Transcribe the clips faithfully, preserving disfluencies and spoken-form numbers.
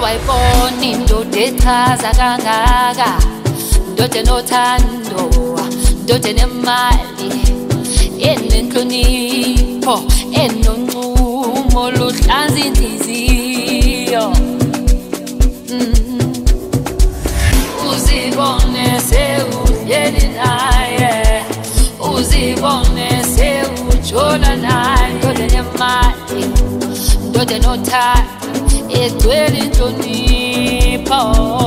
awayiboni indoda echaza kangaka, indoda enothando, indoda enemali, enenhlonipho, enoncumo luhlanza inhliziyo. Uzibone sewuhleli naye, uzibone sewujola naye, indoda enemali, indoda enothando, egcwele inhlonipho.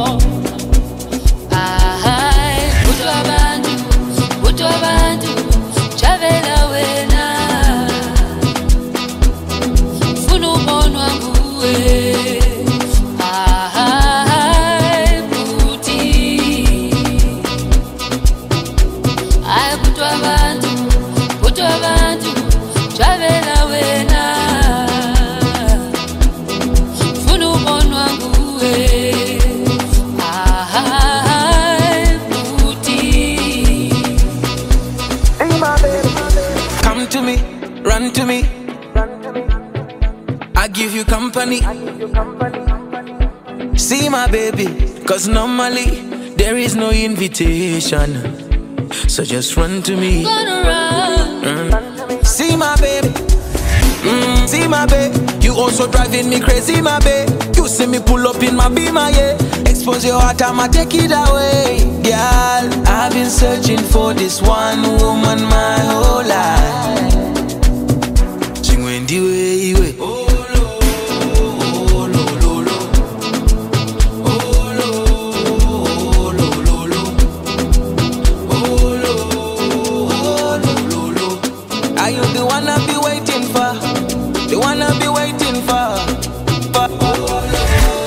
Hayi kuthi abantu, kuthi abantu javela wena, ufuna ubonwa nguwe. Hayi kuthi, hayi kuthi abantu, kuthi abantu javela wena, ufuna ubonwa nguwe. Come to me, run to me, I give you company. See my baby, cause normally there is no invitation, so just run to me. Gonna run. Mm. See my baby, mm. See my baby, you also driving me crazy my baby. You see me pull up in my Beamer, yeah. Expose your heart, I'ma take it away. Girl, I've been searching for this one woman my whole life. Sing when the way, way. Oh, lo, oh, lo, lo, lo. Oh, lo, oh, lo, lo, lo. Oh, lo, oh, lo, lo, lo. Are you the one I've been waiting for? The one I've been waiting for? for oh, lo.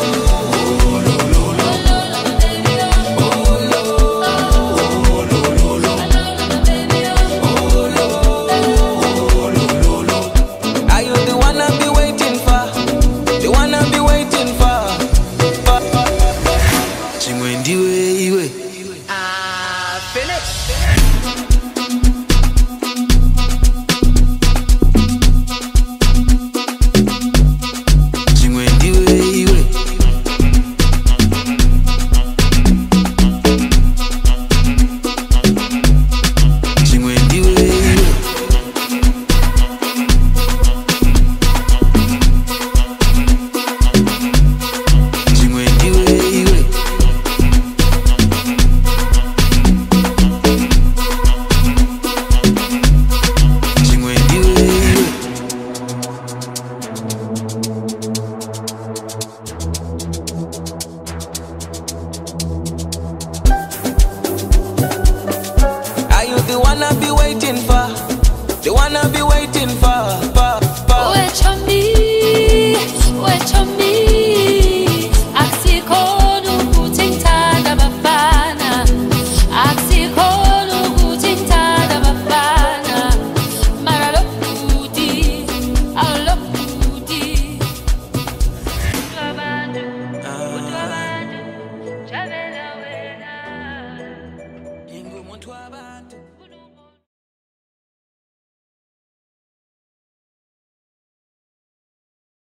The one I've been waiting for, the one I've been waiting for, for, for. Wait on me, wait on me. Akusikhona ukuthi ngithanda abafana, akusikhona ukuthi ngithanda abafana. Mara lo booty, I love booty. Abantu, abantu, javela wena. Ingumuntu wabantu.